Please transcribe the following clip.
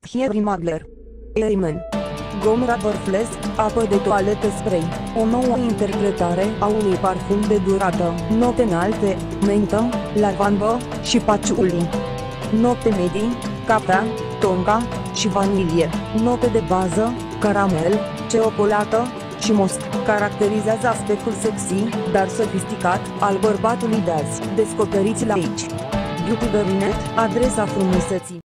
Thierry Mugler. Amen. Gom Rubber Flask, apă de toaletă spray, o nouă interpretare a unui parfum de durată, note înalte, mentă, lavandă și patchouli. Note medii, cafea, tonka și vanilie, note de bază, caramel, ciocolată și mosc, caracterizează aspectul sexy, dar sofisticat, al bărbatului de azi. Descoperiți-l aici. Beauty Verinet, adresa frumuseții.